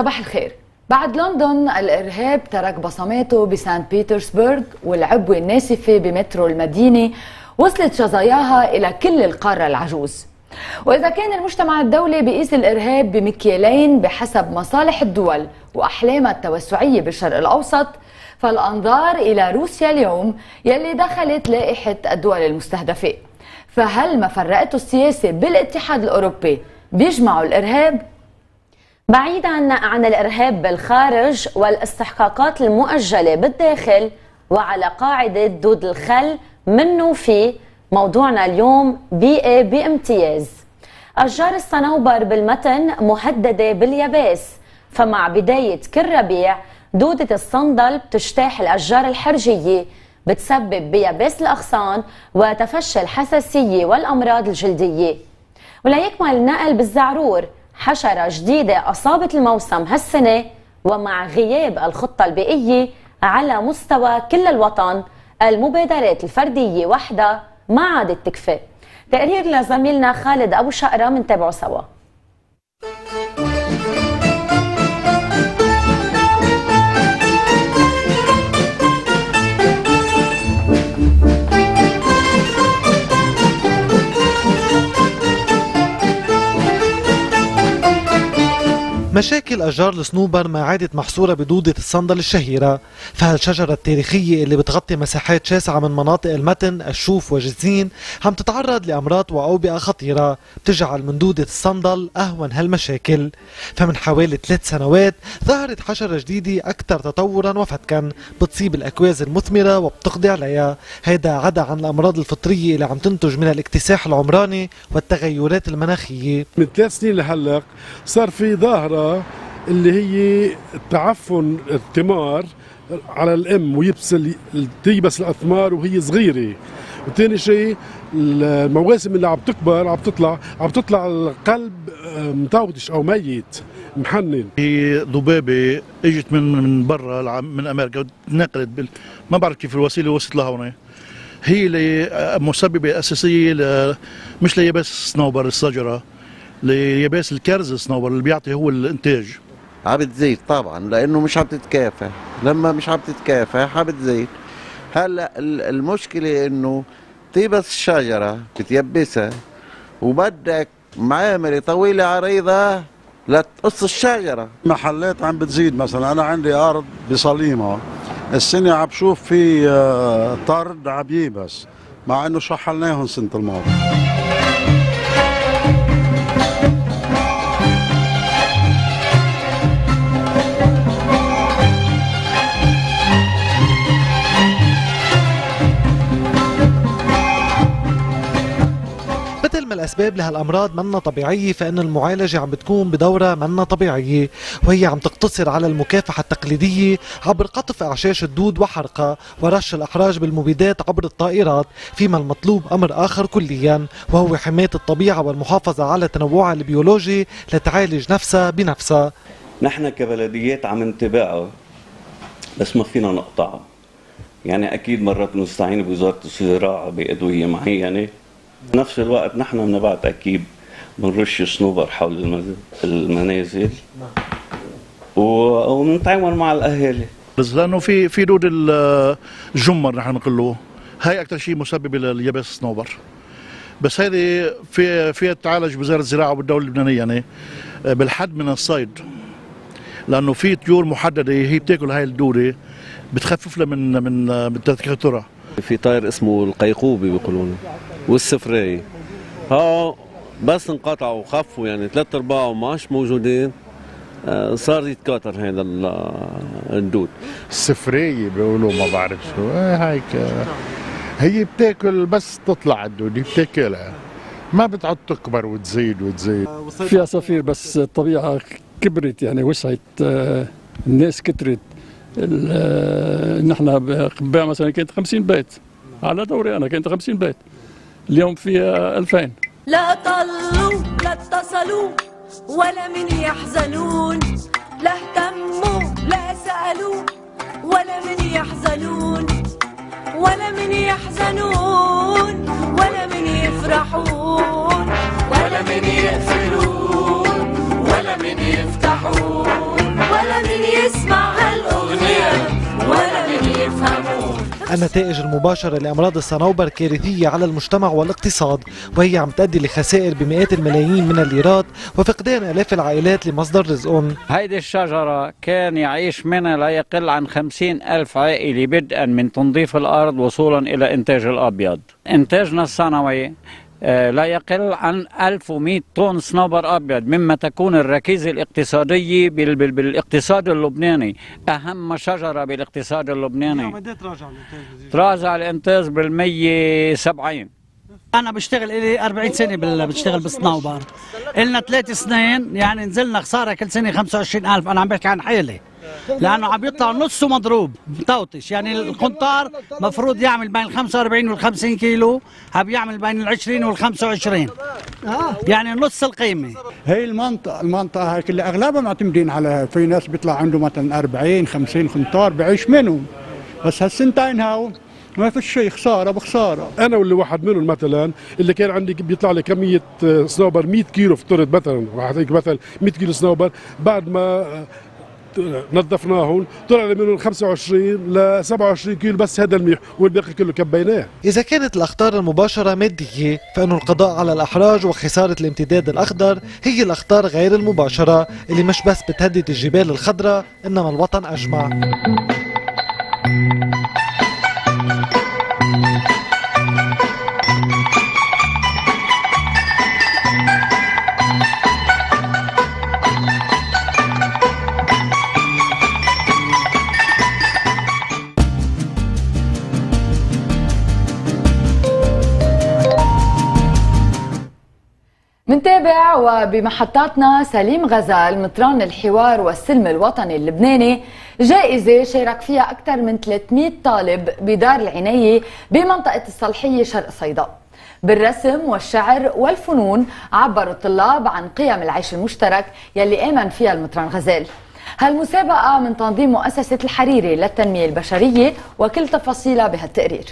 صباح الخير. بعد لندن الإرهاب ترك بصماته بسان بيترسبرغ، والعبوة الناسفة بمترو المدينة وصلت شظاياها إلى كل القارة العجوز. وإذا كان المجتمع الدولي بيقيس الإرهاب بمكيالين بحسب مصالح الدول وأحلامها التوسعية بالشرق الأوسط، فالأنظار إلى روسيا اليوم يلي دخلت لائحة الدول المستهدفة. فهل ما فرقته السياسة بالاتحاد الأوروبي بيجمعوا الإرهاب؟ بعيدا عن الإرهاب بالخارج والاستحقاقات المؤجلة بالداخل، وعلى قاعدة دود الخل منه في موضوعنا اليوم بيئة بامتياز. أشجار الصنوبر بالمتن مهددة باليابس، فمع بداية كل ربيع دودة الصندل بتجتاح الأشجار الحرجية، بتسبب بيابس الأغصان وتفشي الحساسية والأمراض الجلدية. وليكمل النقل بالزعرور، حشرة جديدة أصابت الموسم هالسنة، ومع غياب الخطة البيئية على مستوى كل الوطن المبادرات الفردية وحدها ما عادت تكفي. تقرير لزميلنا خالد أبو شقرة منتابعه سوا. مشاكل أشجار الصنوبر ما عادت محصورة بدودة الصندل الشهيرة، فهالشجرة التاريخية اللي بتغطي مساحات شاسعة من مناطق المتن، الشوف وجزين عم تتعرض لأمراض وأوبئة خطيرة بتجعل من دودة الصندل أهون هالمشاكل. فمن حوالي 3 سنوات ظهرت حشرة جديدة أكثر تطورا وفتكا بتصيب الأكواز المثمرة وبتقضي عليها، هيدا عدا عن الأمراض الفطرية اللي عم تنتج من الاكتساح العمراني والتغيرات المناخية. من 3 سنين لهلق صار في ظاهرة اللي هي تعفن الثمار على الام تيبس الاثمار وهي صغيره. وثاني شيء المواسم اللي عم تكبر عم تطلع القلب مطوطش او ميت محنن. هي ذبابه اجت من برا من امريكا نقلت ما بعرف كيف الوسيله وصلت لهون. هي المسببه الاساسيه مش ليابس الصنوبر الشجره، ليابس الكرز الصنوبر اللي بيعطي هو الانتاج. عم بتزيد طبعا لانه مش عم تتكافى، لما مش عم تتكافى حبتزيد. هلا المشكله انه تيبس الشجره بتيبسها وبدك معامله طويله عريضه لتقص الشجره. محلات عم بتزيد، مثلا انا عندي ارض بصليمه السنه عم بشوف في طرد عم يبس مع انه شحلناهم سنه الماضي. مثل ما الأسباب لهالأمراض منا طبيعية، فإن المعالجة عم بتكون بدورة منا طبيعية، وهي عم تقتصر على المكافحة التقليدية عبر قطف أعشاش الدود وحرقها ورش الأحراج بالمبيدات عبر الطائرات، فيما المطلوب أمر آخر كليا، وهو حماية الطبيعة والمحافظة على تنوعها البيولوجي لتعالج نفسها بنفسها. نحن كبلديات عم نتبعها بس ما فينا نقطعها. يعني أكيد مرات نستعين بوزارة الزراعة بأدوية معينة، بنفس الوقت نحن بنبعت اكيد بنرش صنوبر حول المنازل ونتعاون مع الاهالي. بس لانه في دود الجمر نحن بنقول له هاي اكثر شيء مسبب لليابس الصنوبر، بس هذه فيها تعالج بوزاره الزراعه والدوله اللبنانيه يعني بالحد من الصيد، لانه في طيور محدده هي بتاكل هاي الدوده بتخفف لها من تكاثرها. في طائر اسمه القيقوبي بيقولون والسفراي، بس انقطعوا وخفوا يعني 3/4 ماش موجودين، صار يتكاثر هذا الدود. السفراي بيقولوا ما بعرف شو هيك، هي بتاكل بس تطلع الدود بتاكلها ما بتعد تكبر وتزيد وتزيد. في عصافير بس الطبيعه كبرت يعني وسعت، الناس كترت. نحن بقباع مثلا كانت 50 بيت على دوري، انا كانت 50 بيت، اليوم فيها 2000. لا طلوا لا اتصلوا ولا من يحزنون، لا اهتموا لا سألوا ولا من يحزنون، ولا من يحزنون ولا من يفرحون، ولا من يقفلون ولا من يفتحون. ولا من يسمع هالأغنية ولا من يفهمون. النتائج المباشرة لأمراض الصنوبر كارثية على المجتمع والاقتصاد، وهي عم تؤدي لخسائر بمئات الملايين من الليرات وفقدان آلاف العائلات لمصدر رزقهم. هيدي الشجرة كان يعيش منها لا يقل عن 50,000 عائلة، بدءا من تنظيف الأرض وصولا إلى إنتاج الأبيض. إنتاجنا السنوي لا يقل عن 1100 طن صنوبر أبيض، مما تكون الركيزة الاقتصادية بالاقتصاد اللبناني، أهم شجرة بالاقتصاد اللبناني. تراجع الإنتاج بال170. أنا بشتغل لي 40 سنة بشتغل بالصنوبر، إلنا 3 سنين يعني نزلنا خسارة كل سنة 25,000. أنا عم بحكي عن حيلي، لأنه عم يطلع نصه مضروب مطوطش. يعني القنطار مفروض يعمل بين 45 وال50 كيلو، عم يعمل بين ال20 وال25، يعني نص القيمة. هي المنطقة هيك اللي أغلبها معتمدين على، في ناس بيطلع عنده مثلا 40 50 قنطار بعيش منهم، بس هالسنتين هاو ما في شيء، خساره بخساره. انا واللي واحد منهم مثلا اللي كان عندي بيطلع لي كميه صنوبر 100 كيلو افترض مثلا، واحد هيك مثلا 100 كيلو صنوبر، بعد ما نظفناهم طلع لي منهم 25 ل 27 كيلو بس، هذا الميح والباقي كله كبيناه. إذا كانت الأخطار المباشرة مادية، فإنه القضاء على الأحراج وخسارة الامتداد الأخضر هي الأخطار غير المباشرة اللي مش بس بتهدد الجبال الخضراء إنما الوطن أجمع. منتابع وبمحطاتنا سليم غزال مطران الحوار والسلم الوطني اللبناني جائزة شارك فيها أكثر من 300 طالب بدار العناية بمنطقة الصالحية شرق صيدا. بالرسم والشعر والفنون عبروا الطلاب عن قيم العيش المشترك يلي آمن فيها المطران غزال. هالمسابقة من تنظيم مؤسسة الحريري للتنمية البشرية، وكل تفاصيلها بهالتقرير.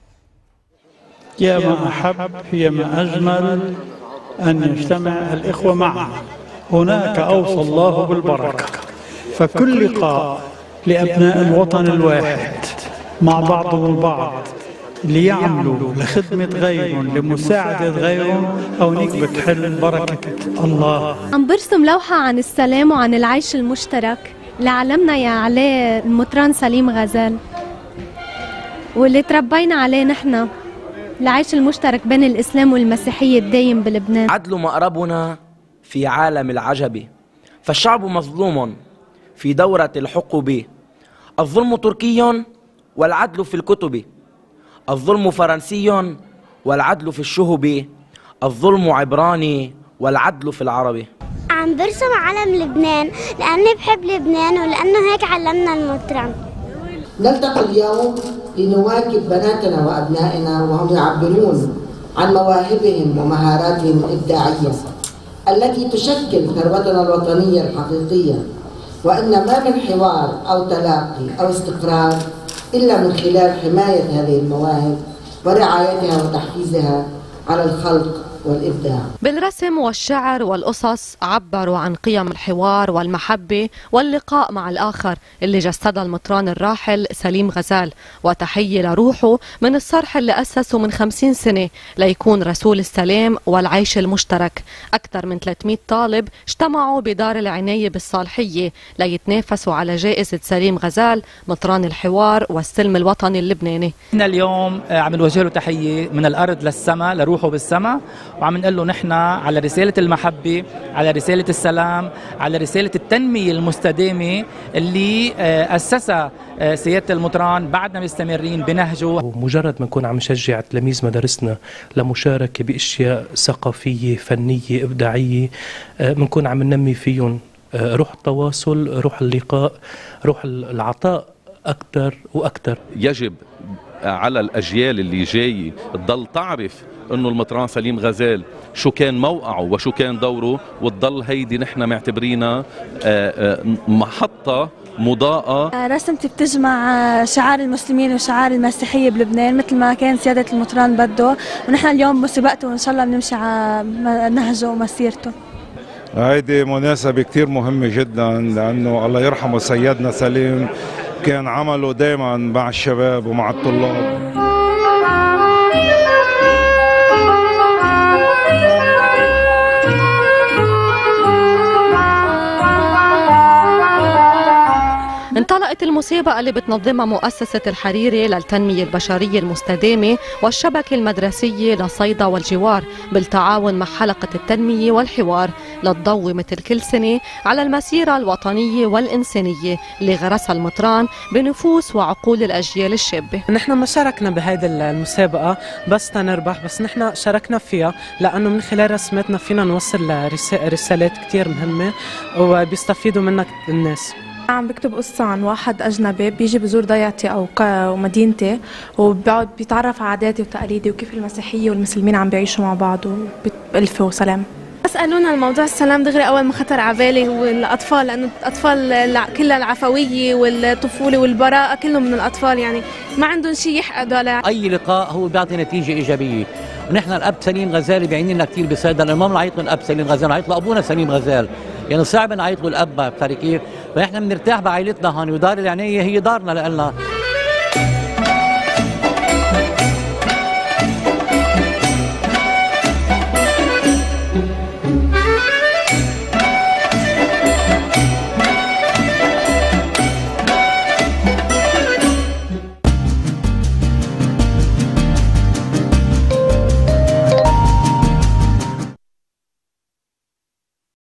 يا ما أحب يا ما أجمل أن يجتمع الإخوة معا، هناك أوصى الله بالبركة، فكل لقاء لأبناء الوطن الواحد مع بعضهم البعض ليعملوا لخدمة غيرهم لمساعدة غيرهم، هونيك بتحل بركة الله. عم برسم لوحة عن السلام وعن العيش المشترك اللي علمنا يا عليه المطران سليم غزال، واللي تربينا عليه نحن، العيش المشترك بين الإسلام والمسيحية الدايم بلبنان. عدل مأربنا في عالم العجب، فالشعب مظلوم في دورة الحقب، الظلم تركي والعدل في الكتب، الظلم فرنسي والعدل في الشهب، الظلم عبراني والعدل في العربي. عم برسم علم لبنان لأني بحب لبنان ولأنه هيك علمنا المطران. نلتقي اليوم لنواكب بناتنا وأبنائنا وهم يعبرون عن مواهبهم ومهاراتهم الإبداعية التي تشكل ثروتنا الوطنية الحقيقية، وإن ما من حوار أو تلاقي أو استقرار إلا من خلال حماية هذه المواهب ورعايتها وتحفيزها على الخلق والإبداع. بالرسم والشعر والقصص عبروا عن قيم الحوار والمحبة واللقاء مع الآخر اللي جسدها المطران الراحل سليم غزال، وتحية لروحه من الصرح اللي أسسه من 50 سنة ليكون رسول السلام والعيش المشترك. أكثر من 300 طالب اجتمعوا بدار العناية بالصالحية ليتنافسوا على جائزة سليم غزال مطران الحوار والسلم الوطني اللبناني. اليوم عم نوجه له تحية من الأرض للسماء لروحه بالسماء، وعم نقول له نحن على رسالة المحبة، على رسالة السلام، على رسالة التنمية المستدامة اللي أسسها سيادة المطران، بعدنا مستمرين بنهجه. مجرد ما نكون عم نشجع تلاميذ مدارسنا لمشاركة بأشياء ثقافية فنية إبداعية، بنكون عم ننمي فيهم روح التواصل، روح اللقاء، روح العطاء أكثر وأكثر. يجب على الأجيال اللي جاية تضل تعرف انه المطران سليم غزال شو كان موقعه وشو كان دوره، وتضل هيدي نحن معتبرينها محطة مضاءة. رسمتي بتجمع شعار المسلمين وشعار المسيحية بلبنان مثل ما كان سيادة المطران بده، ونحن اليوم بسباقته وإن شاء الله بنمشي على نهجه ومسيرته. هيدي مناسبة كتير مهمة جدا، لأنه الله يرحمه سيدنا سليم كان عمله دائما مع الشباب ومع الطلاب. انطلقت المسابقة اللي بتنظمها مؤسسة الحريري للتنمية البشرية المستدامة والشبكة المدرسية لصيدا والجوار بالتعاون مع حلقة التنمية والحوار للضوء مثل كل سنة على المسيرة الوطنية والإنسانية اللي غرسها المطران بنفوس وعقول الأجيال الشابة. نحن ما شاركنا بهيدي المسابقة بس تنربح، بس نحن شاركنا فيها لأنه من خلال رسمتنا فينا نوصل رسالات كتير مهمة وبيستفيدوا منها الناس. عم بكتب قصة عن واحد أجنبي بيجي بزور ضيعتي أو مدينتي وبيقعد بيتعرف على عاداتي وتقاليدي وكيف المسيحية والمسلمين عم بيعيشوا مع بعض وبألفة وسلام. سألونا الموضوع السلام دغري أول ما خطر على بالي هو الأطفال، لأنه الأطفال كلها العفوية والطفولة والبراءة كلهم من الأطفال، يعني ما عندهم شيء يحقدوا على أي لقاء هو بيعطي نتيجة إيجابية. ونحن الأب سليم غزال بيعني لنا كثير بصيدا، لأنه ما بنعيط له الأب سليم غزال، بنعيط له أبونا سليم غزال، يعني صعب نعيط له الأب، بتعرفي كيف؟ فنحن بنرتاح بعائلتنا هون، ودار العناية هي دارنا لنا.